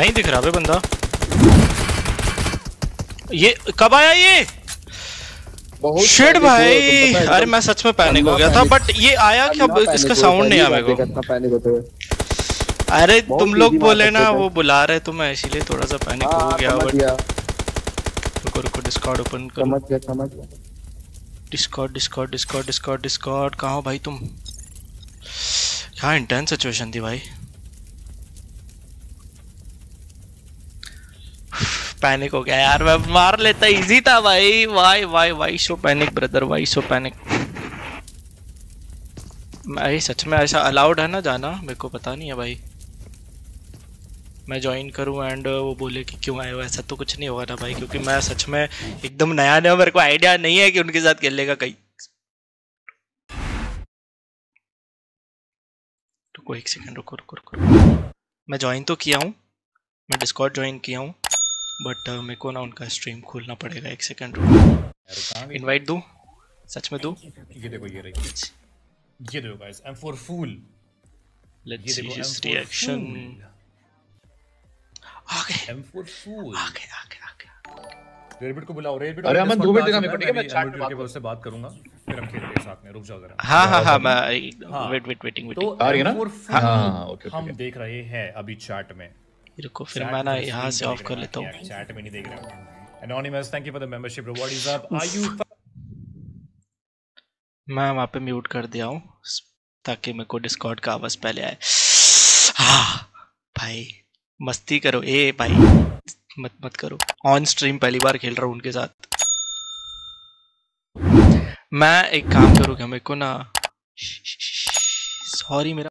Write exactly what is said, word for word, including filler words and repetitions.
नहीं दिख रहा बे बंदा। ये कब आया ये? शिट भाई, अरे मैं सच में पैनिक हो गया था, बट ये आया क्या? इसका साउंड नहीं आया मेरे को। अरे तुम लोग बोले ना वो बुला रहे तो मैं इसीलिए थोड़ा सा पैनिक हो गया। बट रुको रुको, डिस्कॉर्ड ओपन करो। समझ गया समझ गया। Discord Discord Discord Discord Discord कहाँ हो भाई तुम? क्या इंटेंस सिचुएशन थी भाई। पैनिक हो गया यार, मैं मार लेता, इजी था भाई। Why why why so panic brother, why so panic. भाई सच में ऐसा अलाउड है ना जाना? मेरे को पता नहीं है भाई। मैं ज्वाइन करूं एंड वो बोले कि क्यों आए हो, ऐसा तो कुछ नहीं होगा ना भाई, क्योंकि मैं सच में एकदम नया नया, मेरे को आइडिया नहीं है कि उनके साथ खेलने का कहीं। रुको एक सेकंड, रुको रुको रुको। मैं ज्वाइन तो किया हूँ, मैं डिस्कॉर्ड ज्वाइन किया हूँ, बट uh, मेरे को ना उनका स्ट्रीम खोलना पड़ेगा। एक सेकंड इनवाइट दूं? सच में दूं? ये देखो, ये रही, ये देखो guys, M four full. Let's see his reaction. आ गए एम फोर फूल, आ गए आ गए आ गए। रेबिट को बुलाओ। रेबिट, अरे अमन दो मिनट देना मेरे को, ठीक है? मैं चैट में बात उससे बात करूंगा, फिर हम खेलते हैं साथ में। रुक जाओ जरा। हां हां हां, मैं वेट वेट वेटिंग वेटिंग आ रही है ना? हां ओके ओके। हम देख रहे हैं अभी चैट में। रुको फिर मैं ना यहाँ से ऑफ कर लेता हूँ। चैट में नहीं देख रहा हूँ। Anonymous, thank you for the membership. What is up? Are you? मैं वहाँ पे म्यूट कर दिया हूँ ताकि मेरे को डिस्कॉर्ड का आवाज पहले आए। हाँ भाई मस्ती करो, ए भाई मत मत करो। ऑन स्ट्रीम पहली बार खेल रहा हूँ उनके साथ। मैं एक काम करूँगा, मेरे को ना सॉरी मेरा